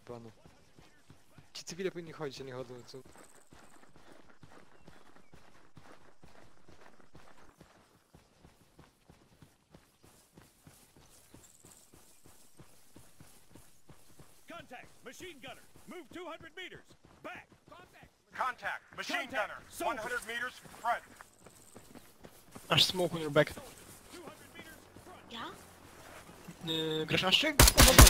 panu. Ci cywile powinni chodzić, a nie chodzą, co? Contact! Machine gunner! Move 200 meters! Back! Contact! Machine Contact. gunner! Soldier. 100 meters front! Masz smoke on your back. 200 meters front! Ja? Grasz na szczyt?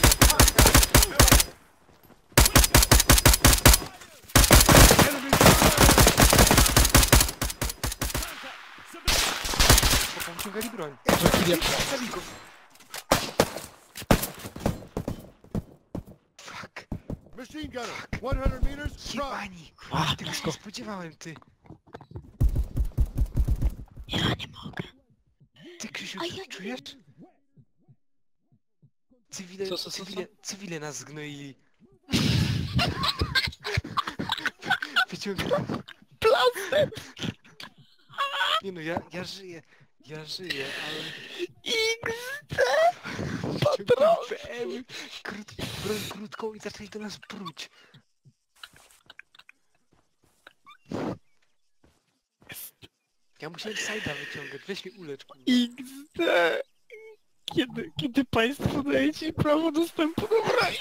Spoko, wyciągali broń. Zabij go. Fuck. Machine gunner! 100 meters front! Jebani! A, Tego się blisko. nie spodziewałem, ty. Ja nie mogę. Ty, Krzysiu, A ja nie czujesz? Cywile, Co? cywile nas zgnoili. Wyciągam. Plaster! Nie no, ja żyję. Ja żyję, ale... XD! Wyciągnąłem broń krótką i zaczęli do nas pruć. Ja musiałem side'a wyciągać, weź mi ulecz, kurwa. XD! Kiedy państwo daje ci prawo dostępu do broni?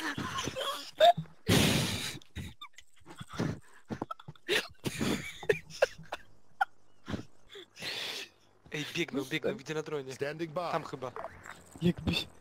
Ej, biegną, widzę na dronie. Standing by. Tam chyba. Jakbyś...